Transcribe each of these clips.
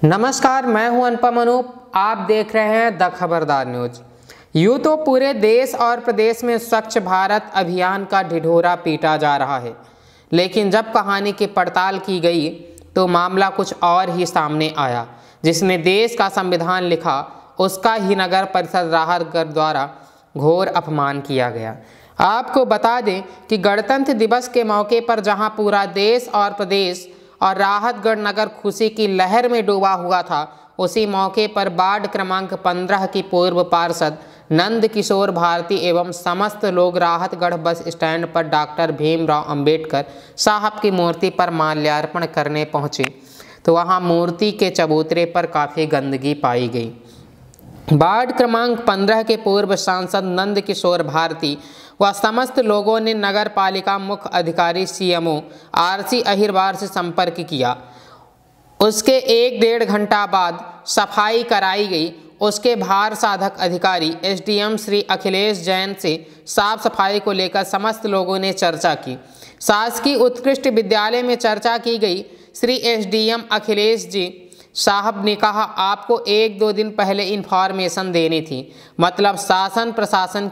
नमस्कार, मैं हूं अनुपम अनूप। आप देख रहे हैं द खबरदार न्यूज। यूं तो पूरे देश और प्रदेश में स्वच्छ भारत अभियान का ढिढोरा पीटा जा रहा है, लेकिन जब कहानी की पड़ताल की गई तो मामला कुछ और ही सामने आया। जिसने देश का संविधान लिखा उसका ही नगर परिषद राहतगढ़ द्वारा घोर अपमान किया गया। आपको बता दें कि गणतंत्र दिवस के मौके पर जहां पूरा देश और प्रदेश और राहतगढ़ नगर खुशी की लहर में डूबा हुआ था, उसी मौके पर वार्ड क्रमांक 15 की पूर्व पार्षद नंद किशोर भारती एवं समस्त लोग राहतगढ़ बस स्टैंड पर डॉक्टर भीमराव अंबेडकर साहब की मूर्ति पर माल्यार्पण करने पहुंचे तो वहां मूर्ति के चबूतरे पर काफ़ी गंदगी पाई गई। वार्ड क्रमांक 15 के पूर्व सांसद नंद किशोर भारती व समस्त लोगों ने नगर पालिका मुख्य अधिकारी सीएमओ आरसी अहिरवार से संपर्क किया। उसके 1-1.5 घंटा बाद सफाई कराई गई। उसके भार साधक अधिकारी एसडीएम श्री अखिलेश जैन से साफ सफाई को लेकर समस्त लोगों ने चर्चा की। शासकीय उत्कृष्ट विद्यालय में चर्चा की गई। श्री एसडीएम अखिलेश जी साहब ने कहा, आपको 1-2 दिन पहले इन्फॉर्मेशन देनी थी, मतलब शासन प्रशासन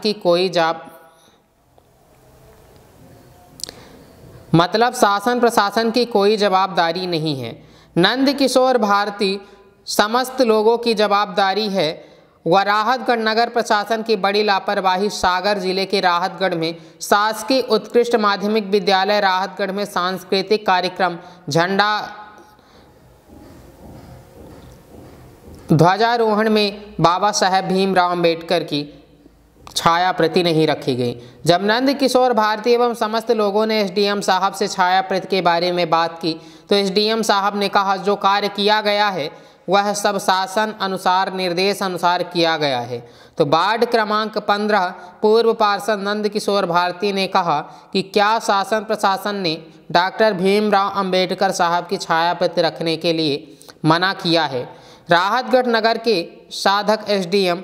की कोई जवाबदारी नहीं है। नंद किशोर भारती समस्त लोगों की जवाबदारी है व राहतगढ़ नगर प्रशासन की बड़ी लापरवाही। सागर जिले के राहतगढ़ में शासकीय उत्कृष्ट माध्यमिक विद्यालय राहतगढ़ में सांस्कृतिक कार्यक्रम झंडा ध्वजारोहण में बाबा साहेब भीमराव अंबेडकर की छाया प्रति नहीं रखी गई। जब नंद किशोर भारती एवं समस्त लोगों ने एसडीएम साहब से छाया प्रति के बारे में बात की तो एसडीएम साहब ने कहा, जो कार्य किया गया है वह सब शासन अनुसार निर्देश अनुसार किया गया है। तो वार्ड क्रमांक 15 पूर्व पार्षद नंद किशोर भारती ने कहा कि क्या शासन प्रशासन ने डॉक्टर भीमराव अंबेडकर साहब की छाया प्रति रखने के लिए मना किया है। राहतगढ़ नगर के साधक एसडीएम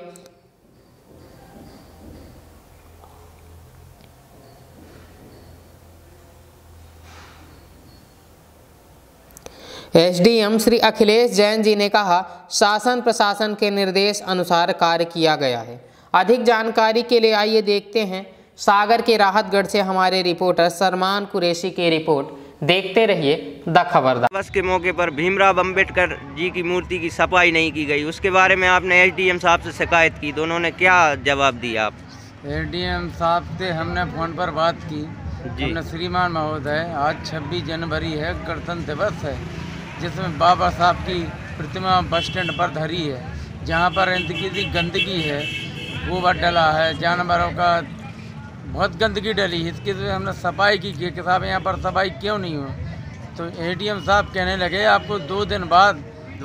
श्री अखिलेश जैन जी ने कहा, शासन प्रशासन के निर्देश अनुसार कार्य किया गया है। अधिक जानकारी के लिए आइए देखते हैं सागर के राहतगढ़ से हमारे रिपोर्टर सलमान कुरैशी की रिपोर्ट। देखते रहिए द खबरदार। दिवस के मौके पर भीमराव अंबेडकर जी की मूर्ति की सफाई नहीं की गई, उसके बारे में आपने एसडीएम साहब से शिकायत की, तो उन्होंने क्या जवाब दिया? आप एसडीएम साहब से हमने फ़ोन पर बात की। हमने श्रीमान महोदय, आज 26 जनवरी है, गणतंत्र दिवस है, जिसमें बाबा साहब की प्रतिमा बस स्टैंड पर धरी है, जहाँ पर गंदगी है, गोबर डला है, जानवरों का बहुत गंदगी डली है। इसकी तो हमने सफाई की कि साहब यहाँ पर सफाई क्यों नहीं हो। तो एडीएम साहब कहने लगे, आपको 2 दिन बाद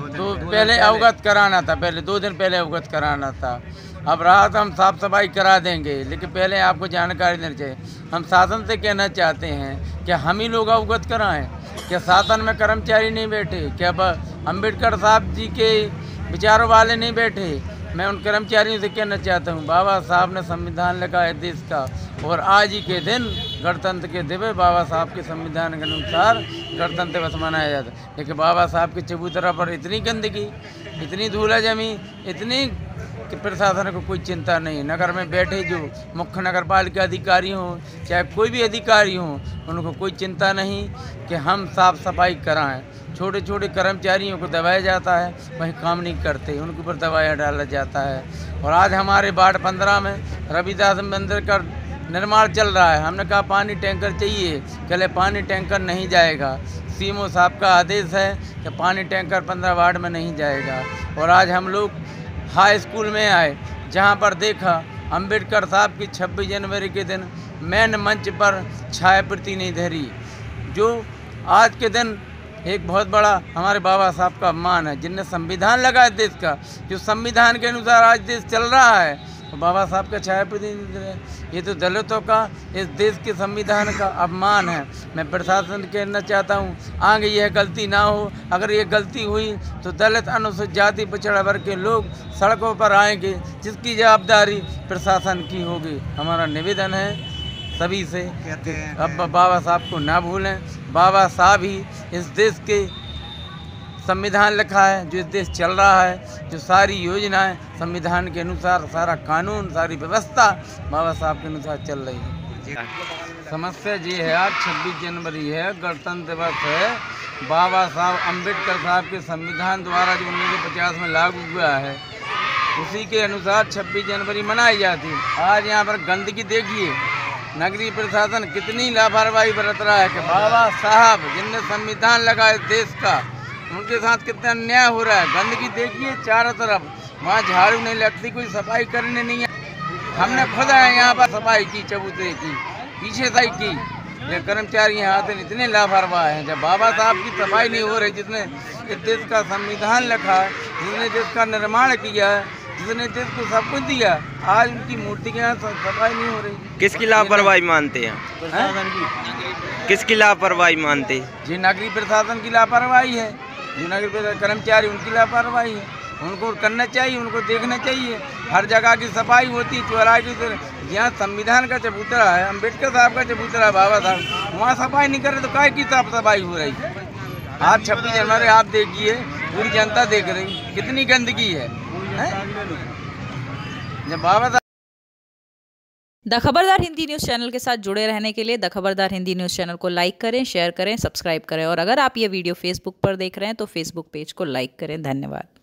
पहले अवगत कराना था, पहले 2 दिन पहले अवगत कराना था। अब रात हम साफ सफाई करा देंगे, लेकिन पहले आपको जानकारी देनी चाहिए। हम शासन से कहना चाहते हैं कि हम ही लोग अवगत कराएं, क्या शासन में कर्मचारी नहीं बैठे, क्या अंबेडकर साहब जी के विचारों वाले नहीं बैठे। मैं उन कर्मचारियों से कहना चाहता हूँ, बाबा साहब ने संविधान लिखा है देश का, और आज ही के दिन गणतंत्र के दिवस बाबा साहब के संविधान के अनुसार गणतंत्र दिवस मनाया जाता है। लेकिन बाबा साहब के चबूतरा पर इतनी गंदगी, इतनी धूला जमी, इतनी कि प्रशासन को कोई चिंता नहीं। नगर में बैठे जो मुख्य नगर पालिका अधिकारी हों, चाहे कोई भी अधिकारी हों, उनको कोई चिंता नहीं कि हम साफ सफाई कराएं। छोटे छोटे कर्मचारियों को दबाया जाता है, वहीं काम नहीं करते, उनके ऊपर दबाया डाला जाता है। और आज हमारे वार्ड 15 में रविदास मंदिर का निर्माण चल रहा है। हमने कहा पानी टैंकर चाहिए, कहले पानी टैंकर नहीं जाएगा। सीएमओ साहब का आदेश है कि पानी टैंकर 15 वार्ड में नहीं जाएगा। और आज हम लोग हाई स्कूल में आए, जहाँ पर देखा अंबेडकर साहब की 26 जनवरी के दिन मेन मंच पर छाया प्रति नहीं धरी, जो आज के दिन एक बहुत बड़ा हमारे बाबा साहब का अपमान है, जिनने संविधान लगाया देश का, जो संविधान के अनुसार आज देश चल रहा है। तो बाबा साहब का छाया प्रतिनिधि, ये तो दलितों का, इस देश के संविधान का अपमान है। मैं प्रशासन कहना चाहता हूँ, आगे यह गलती ना हो। अगर ये गलती हुई तो दलित, अनुसूचित जाति, पिछड़ा वर्ग के लोग सड़कों पर आएंगे, जिसकी जवाबदारी प्रशासन की होगी। हमारा निवेदन है सभी से, अब बाबा साहब को ना भूलें। बाबा साहब ही इस देश के संविधान लिखा है, जो इस देश चल रहा है, जो सारी योजनाएं संविधान के अनुसार, सारा कानून, सारी व्यवस्था बाबा साहब के अनुसार चल रही है। समस्या ये है, आज 26 जनवरी है, गणतंत्र दिवस है। बाबा साहब अम्बेडकर साहब के संविधान द्वारा जो 1950 में लागू हुआ है, उसी के अनुसार 26 जनवरी मनाई जाती है। आज यहाँ पर गंदगी देखिए, नगरीय प्रशासन कितनी लापरवाही बरत रहा है कि बाबा साहब जिनने संविधान लगाया देश का, उनके साथ कितना अन्याय हो रहा है। गंदगी देखिए चारों तरफ, वहाँ झाड़ू नहीं लगती, कोई सफाई करने नहीं है। हमने खुद यहाँ पर सफाई की, चबूतरे की, पीछे तक की। ये कर्मचारी यहाँ आते इतने लापरवाह हैं। जब बाबा साहब की सफाई नहीं हो रही, जिसने इस देश का संविधान लिखा है, जिसने देश का निर्माण किया है, जिसने देश को सब कुछ दिया, आज उनकी मूर्ति के यहाँ सफाई नहीं हो रही। किसकी लापरवाही मानते हैं? किसकी लापरवाही मानते हैं? जी नगरीय प्रशासन की लापरवाही है, जो नगरीय कर्मचारी उनकी लापरवाही है। उनको करना चाहिए, उनको देखना चाहिए। हर जगह की सफाई होती है, चौराहे की, यहाँ संविधान का चबूतरा है, अम्बेडकर साहब का चबूतरा है, बाबा साहब, वहाँ सफाई नहीं कर रहे तो काय की सफाई हो रही। आज 26 जनवरी आप देखिए, पूरी जनता देख रही कितनी गंदगी है। जब बाबा साहब the Khabardar Hindi news channel के साथ जुड़े रहने के लिए the Khabardar Hindi news channel को लाइक करें, शेयर करें, सब्सक्राइब करें। और अगर आप ये वीडियो फेसबुक पर देख रहे हैं तो फेसबुक पेज को लाइक करें। धन्यवाद।